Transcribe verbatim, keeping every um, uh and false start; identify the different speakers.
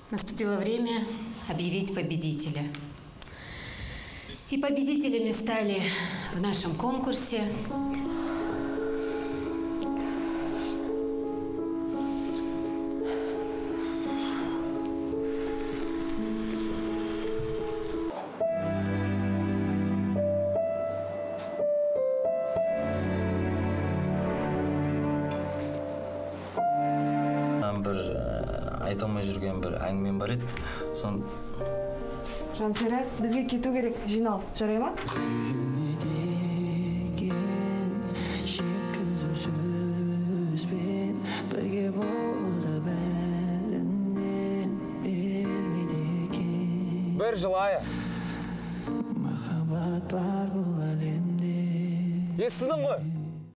Speaker 1: Наступило время объявить победителя. И победителями стали в нашем конкурсе
Speaker 2: бір айта алмай жүрген бір әңгімем бар еді. Сон
Speaker 3: Жансера, бізге кету керек. Жинал, жарай ма?
Speaker 4: Бір жылайы. Естідің ғой?